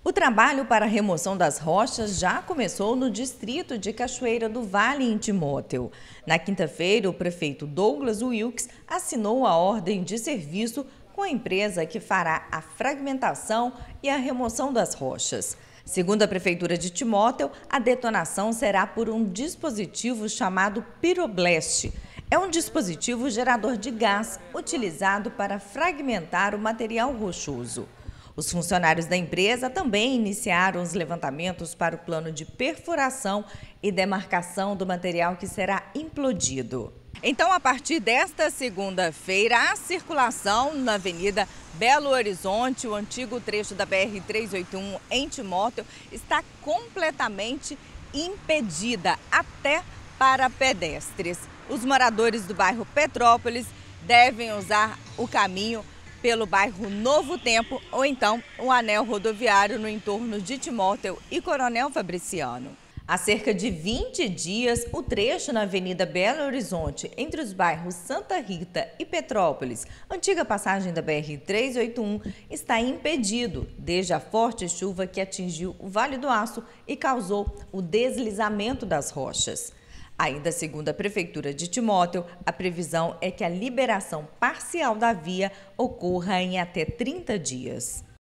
O trabalho para a remoção das rochas já começou no distrito de Cachoeira do Vale, em Timóteo. Na quinta-feira, o prefeito Douglas Wilkes assinou a ordem de serviço com a empresa que fará a fragmentação e a remoção das rochas. Segundo a Prefeitura de Timóteo, a detonação será por um dispositivo chamado Pyroblast. É um dispositivo gerador de gás utilizado para fragmentar o material rochoso. Os funcionários da empresa também iniciaram os levantamentos para o plano de perfuração e demarcação do material que será implodido. Então, a partir desta segunda-feira, a circulação na Avenida Belo Horizonte, o antigo trecho da BR-381 em Timóteo, está completamente impedida, até para pedestres. Os moradores do bairro Petrópolis devem usar o caminho pelo bairro Novo Tempo ou então o anel rodoviário no entorno de Timóteo e Coronel Fabriciano. Há cerca de 20 dias, o trecho na Avenida Belo Horizonte, entre os bairros Santa Rita e Petrópolis, antiga passagem da BR-381, está impedido desde a forte chuva que atingiu o Vale do Aço e causou o deslizamento das rochas. Ainda segundo a Prefeitura de Timóteo, a previsão é que a liberação parcial da via ocorra em até 30 dias.